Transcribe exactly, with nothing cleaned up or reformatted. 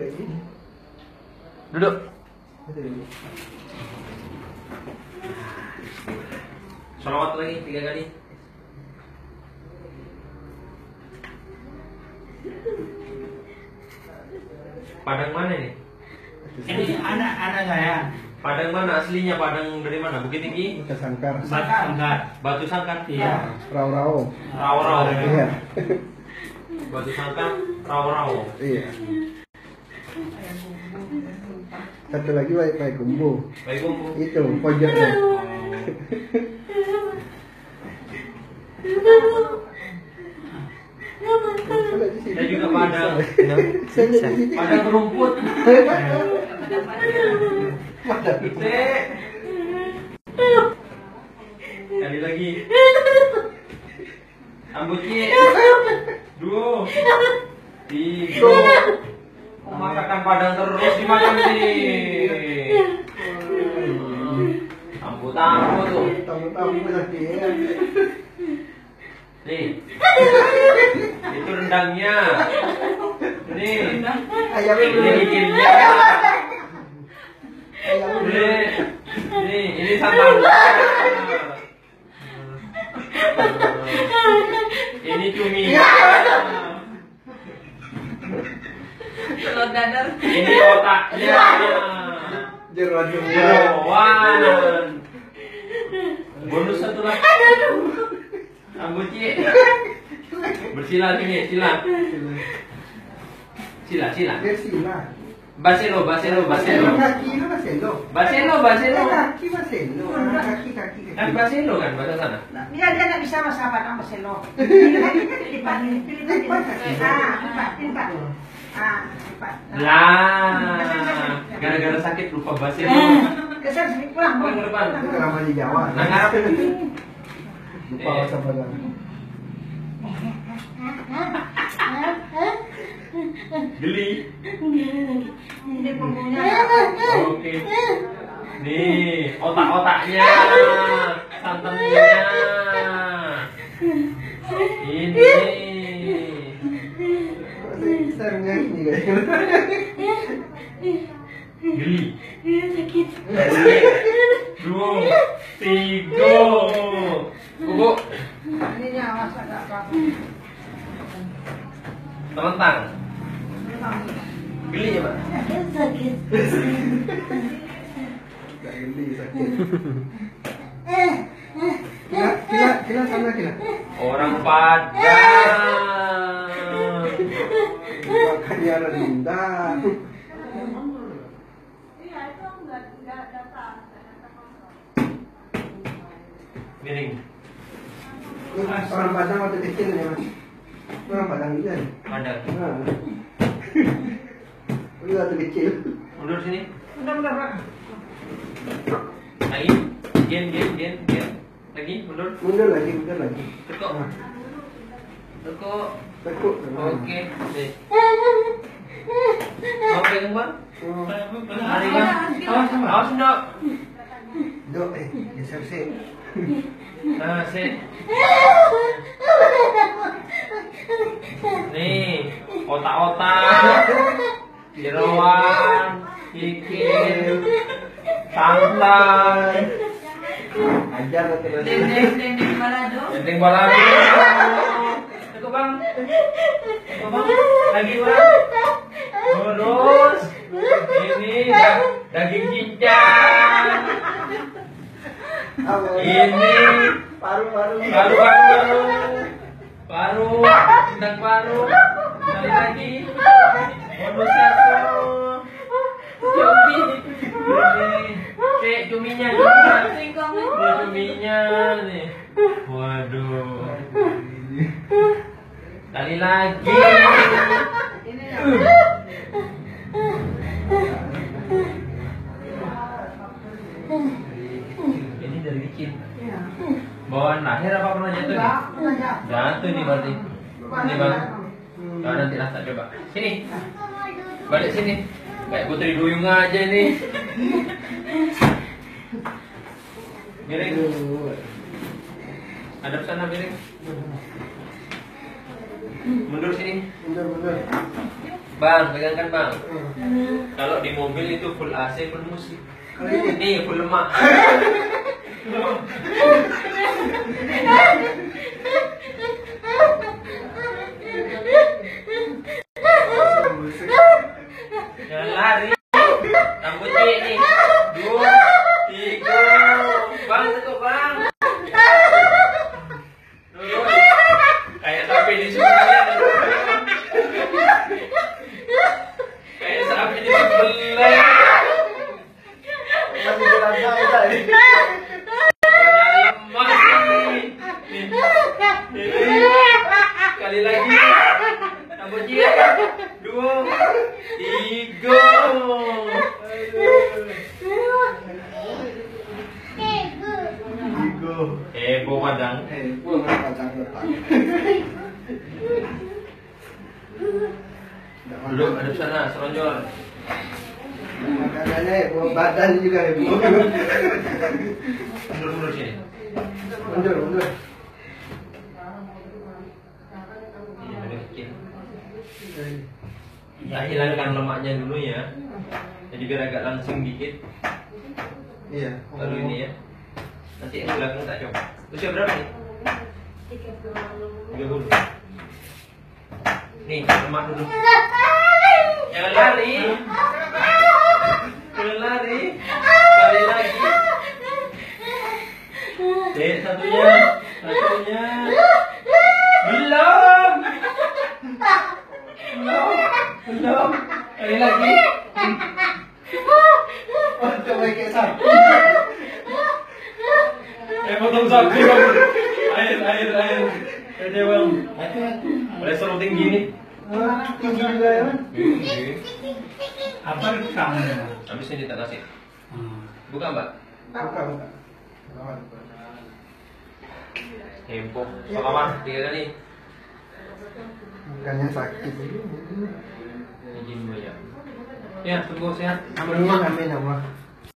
kayak gini. Duduk. Sholawat lagi tiga kali. Padang mana ini? Ini anak-anak saya. Padang mana aslinya? Padang dari mana? Bukit Tinggi? Batu Sangkar. Batu Sangkar. Batu Sangkar. Iya. Rau-rau. Rau-rau. Iya. Batu Sangkar, rau-rau. Iya. Satu lagi Pai Kumbu. Baik Kumbu. Itu pojoknya. Saya juga Padang. Padang rumput. Ite. Kali lagi. Ambuci. Dua. Tiga. Masakan Padang terus dimakan sih. Ambu-ambu tuh. Tamu-tamu sakit. Nih. Itu rendangnya. Nih. Ayamnya Ini belum. bikinnya. Ayamnya belum. Nih. Nih, ini sambalnya. Ini cuminya. Telur dadar. Ini otaknya. Jeroan semua. Jeroan. Bonus satu lagi. Ambuci. Bersila sini, sila. Sila, sila. Dia sila. Baselo, baselo, baselo. Kaki itu baselo. Baselo, baselo. Kaki baselo. Kaki kaki. Kan baselo kan bahasa sana. Dia dia nggak bisa masakan sama selo. Lipat, lipat, lipat. Ah, lipat, lipat. Ah, lipat. Lah, gara-gara sakit lupa baselo. Kesan sini pulang. Pulang ke depan. Itu nama di Jawa. Nah, ngarep. Lupa bahasa Padang. Geli. Ini bumbunya. Oke. Nih, otak-otaknya. Santannya. Ini. Serangnya ini kayaknya. Geli. Dua, tiga. Bubu. Ini awas agak apa. Telentang. Geli ya, Pak? Sakit. Gak geli sakit. Kila, kila, kila sana kila. Orang Padang. Makanya rendah. Miring. Orang Padang waktu kecil ya mas. Orang Padang juga nih. Padang. Nah. Lu waktu kecil. Mundur sini. Udah, udah, Pak. Lagi. Gen, gen, gen, gen. Lagi, mundur. Mundur lagi, mundur lagi. Tekuk. Nah, Tekuk. tekuk. Oke. Nih. Mau pegang bang? Oh. Mari bang. Awas, awas dok. Dok, eh, geser sih. Nah, sih. Nih, otak-otak, jeroan, kikil, santan, Ajar terus. Dendeng, dendeng balado. dendeng balado. Itu bang, itu bang, lagi bang. Terus, ini daging cincang. Ini Paru-paru. paru paru paru tentang paru kali lagi bonus satu cumi cek cuminya cuminya Ini cuminya nih waduh kali lagi Ini ini dari kecil bawaan lahir apa pernah jatuh nih? Jatuh nih berarti. Ini bang. Nah, nanti rasa coba. Sini. Balik sini. Kayak putri duyung aja ini. Miring. Hadap sana miring. Mundur sini. Mundur, mundur. Bang, pegangkan bang. Hmm. Kalau di mobil itu full A C, full musik. Kalau ini, Ini full lemak. Jangan lari. Rambut ini. Dua, tiga. Bang, tutup bang. Turun. Kayak sapi di sebelah. Kayak sapi di sebelah. masih terasa kita ini. Lemas nih. Nih. Sekali lagi. Rambutnya. Dua, tiga. Igo. Heboh padang. Eh, gua nggak pacang letak. Duduk, ada di sana, selonjor. Makanannya heboh, badan juga heboh. Mundur-mundur sini. Mundur, mundur. Iya, udah bikin. Ya, hilangkan lemaknya dulu ya. Jadi biar agak langsing dikit. Iya. Lalu ini ya. Nanti yang belakang tak coba. Usia berapa nih? tiga puluh. Nih, lemak dulu. Jangan lari. Jangan lari. Sekali lagi. Dek, satunya. Satunya. Belum. Belum. Belum. Sekali lagi. Oh, coba kayak sapi. Eh, potong sapi bang. Air, air, air. Ayo bang. Hati-hati. Boleh seru tinggi nih. Ah, tinggi juga ya, Man. Apa itu kamu ya? Habis ini tak kasih. Hmm. Buka mbak. Buka, buka. Heboh. Selamat tiga kali. Bukannya sakit. Izin ya. Ya, tunggu sehat. Amin, amin, Allah.